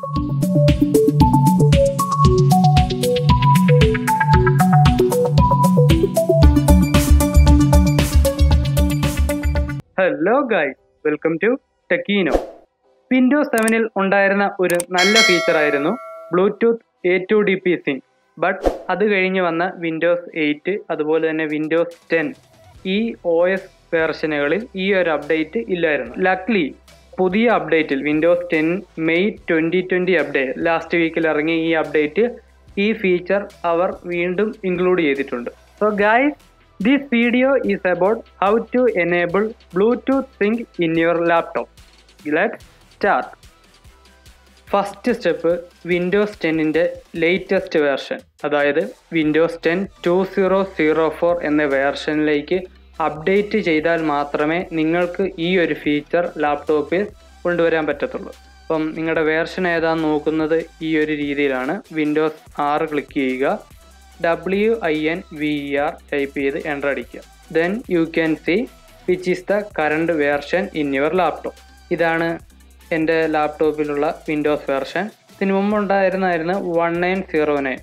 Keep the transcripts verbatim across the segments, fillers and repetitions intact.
Hello guys, welcome to ടെക്കീനോ. Windows സെവനിൽ ഉണ്ടായിരുന്ന ഒരു നല്ല ഫീച്ചർ ആയിരുന്നു Bluetooth A two D P sink. But അത് കഴിഞ്ഞ് വന്ന വിൻഡോസ് എയ്റ്റ് അതുപോലെ തന്നെ വിൻഡോസ് ടെൻ ഈ ഒ എസ് വേർഷനുകളിൽ ഈ ഒരു അപ്ഡേറ്റ് ഇല്ലായിരുന്നു. ലക്ലി പുതിയ അപ്ഡേറ്റിൽ Windows ten May twenty twenty update last വീക്കിൽ ഇറങ്ങിയ ഈ അപ്ഡേറ്റ് ഈ ഫീച്ചർ അവർ വീണ്ടും ഇൻക്ലൂഡ് ചെയ്തിട്ടുണ്ട്. So guys, this video is about how to enable Bluetooth sync in your laptop. Let's start. First step Windows ടെന്നിൻ്റെ ലേറ്റസ്റ്റ് വേർഷൻ, അതായത് Windows ten two zero zero four എന്ന വേർഷനിലേക്ക് അപ്ഡേറ്റ് ചെയ്താൽ മാത്രമേ നിങ്ങൾക്ക് ഈ ഒരു ഫീച്ചർ ലാപ്ടോപ്പിൽ കൊണ്ടുവരാൻ പറ്റത്തുള്ളൂ. അപ്പം നിങ്ങളുടെ വേർഷൻ ഏതാണെന്ന് നോക്കുന്നത് ഈ ഒരു രീതിയിലാണ്. വിൻഡോസ് ആറ് ക്ലിക്ക് ചെയ്യുക, W I N V E R type ചെയ്ത് എൻ്റർ അടിക്കുക. Then you can see which is the current version in your laptop. ഇതാണ് എൻ്റെ ലാപ്ടോപ്പിലുള്ള വിൻഡോസ് വേർഷൻ. ഇതിന് മുമ്പ് ഉണ്ടായിരുന്നായിരുന്നു one nine zero nine.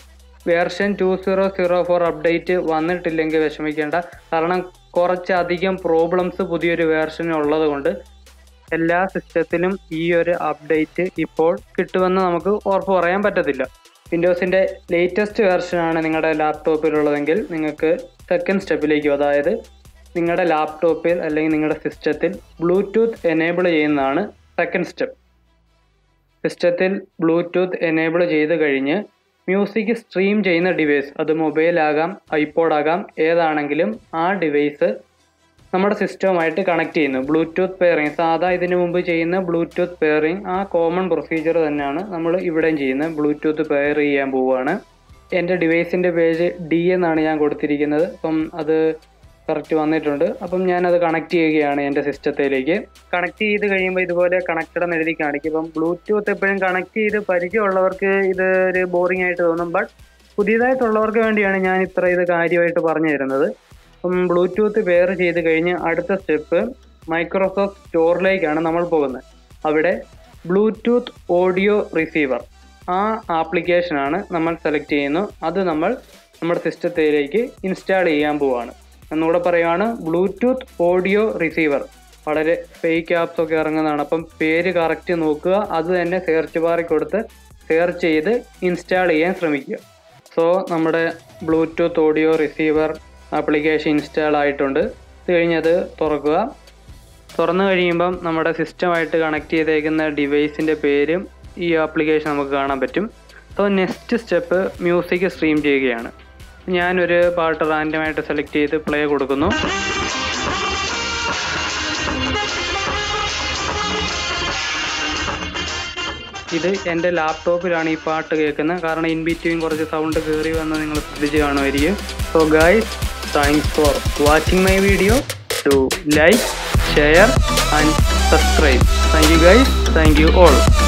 Version two zero zero four update വന്നിട്ടില്ലെങ്കിൽ വിഷമിക്കേണ്ട, കാരണം കുറച്ചധികം പ്രോബ്ലംസ് പുതിയൊരു വേർഷൻ ഉള്ളത് കൊണ്ട് എല്ലാ സിസ്റ്റത്തിലും ഈ ഒരു അപ്ഡേറ്റ് ഇപ്പോൾ കിട്ടുമെന്ന് നമുക്ക് ഉറപ്പ് പറയാൻ പറ്റത്തില്ല. വിൻഡോസിൻ്റെ ലേറ്റസ്റ്റ് വേർഷനാണ് നിങ്ങളുടെ ലാപ്ടോപ്പിലുള്ളതെങ്കിൽ നിങ്ങൾക്ക് സെക്കൻഡ് സ്റ്റെപ്പിലേക്ക്, അതായത് നിങ്ങളുടെ ലാപ്ടോപ്പിൽ അല്ലെങ്കിൽ നിങ്ങളുടെ സിസ്റ്റത്തിൽ ബ്ലൂടൂത്ത് എനേബിൾ ചെയ്യുന്നതാണ് സെക്കൻഡ് സ്റ്റെപ്പ്. സിസ്റ്റത്തിൽ ബ്ലൂടൂത്ത് എനേബിൾ ചെയ്ത് കഴിഞ്ഞ് മ്യൂസിക് സ്ട്രീം ചെയ്യുന്ന ഡിവൈസ്, അത് മൊബൈൽ ആകാം ഐപോഡ് ആകാം, ഏതാണെങ്കിലും ആ ഡിവൈസ് നമ്മുടെ സിസ്റ്റവുമായിട്ട് കണക്ട് ചെയ്യുന്നു. ബ്ലൂടൂത്ത് പെയറിങ്, സാധാ ഇതിനു മുമ്പ് ചെയ്യുന്ന ബ്ലൂടൂത്ത് പെയറിങ് ആ കോമൺ പ്രൊസീജിയർ തന്നെയാണ് നമ്മൾ ഇവിടെയും ചെയ്യുന്നത്. ബ്ലൂടൂത്ത് പെയർ ചെയ്യാൻ പോവുകയാണ്. എൻ്റെ ഡിവൈസിൻ്റെ പേജ് ഡി എന്നാണ് ഞാൻ കൊടുത്തിരിക്കുന്നത്. അപ്പം അത് കറക്റ്റ് വന്നിട്ടുണ്ട്. അപ്പം ഞാനത് കണക്ട് ചെയ്യുകയാണ് എൻ്റെ സിസ്റ്റത്തിലേക്ക്. കണക്ട് ചെയ്ത് കഴിയുമ്പോൾ ഇതുപോലെ കണക്റ്റഡ് എന്ന് എഴുതി കാണിക്കും. ഇപ്പം ബ്ലൂടൂത്ത് എപ്പോഴും കണക്ട് ചെയ്ത് പരിചയമുള്ളവർക്ക് ഇത് ഒരു ബോറിംഗ് ആയിട്ട് തോന്നും. ബട്ട് പുതിയതായിട്ടുള്ളവർക്ക് വേണ്ടിയാണ് ഞാൻ ഇത്ര ഇത് കാര്യമായിട്ട് പറഞ്ഞു തരുന്നത്. അപ്പം ബ്ലൂടൂത്ത് പെയർ ചെയ്ത് കഴിഞ്ഞ് അടുത്ത സ്റ്റെപ്പ് മൈക്രോസോഫ്റ്റ് സ്റ്റോറിലേക്കാണ് നമ്മൾ പോകുന്നത്. അവിടെ ബ്ലൂടൂത്ത് ഓഡിയോ റിസീവർ ആ ആപ്ലിക്കേഷനാണ് നമ്മൾ സെലക്ട് ചെയ്യുന്നു. അത് നമ്മൾ നമ്മുടെ സിസ്റ്റത്തിലേക്ക് ഇൻസ്റ്റാൾ ചെയ്യാൻ പോവുകയാണ്. എന്നുകൂടെ പറയുകയാണ്, ബ്ലൂടൂത്ത് ഓഡിയോ റിസീവർ. വളരെ ഫേക്ക് ആപ്സ് ഒക്കെ ഇറങ്ങുന്നതാണ്. അപ്പം പേര് കറക്റ്റ് നോക്കുക, അത് തന്നെ സെർച്ച് ബാറിൽ കൊടുത്ത് സെർച്ച് ചെയ്ത് ഇൻസ്റ്റാൾ ചെയ്യാൻ ശ്രമിക്കുക. സോ നമ്മുടെ Bluetooth audio receiver application install ആയിട്ടുണ്ട്. ഇത് കഴിഞ്ഞത് തുറക്കുക. തുറന്നു കഴിയുമ്പം നമ്മുടെ സിസ്റ്റമായിട്ട് കണക്ട് ചെയ്തേക്കുന്ന ഡിവൈസിൻ്റെ പേരും ഈ ആപ്ലിക്കേഷൻ നമുക്ക് കാണാൻ പറ്റും. So next step music stream ചെയ്യുകയാണ്. ഞാനൊരു പാട്ട് റാൻഡമായിട്ട് സെലക്ട് ചെയ്ത് പ്ലേ കൊടുക്കുന്നു. ഇത് എൻ്റെ ലാപ്ടോപ്പിലാണ് ഈ പാട്ട് കേൾക്കുന്നത്, കാരണം ഇൻ ബിറ്റ്വീൻ കുറച്ച് സൗണ്ട് കയറി വന്ന് നിങ്ങൾ ശ്രദ്ധിച്ച് കാണുമായിരിക്കും. So guys, thanks for watching my video. Do like, share and subscribe. Thank you guys. Thank you all.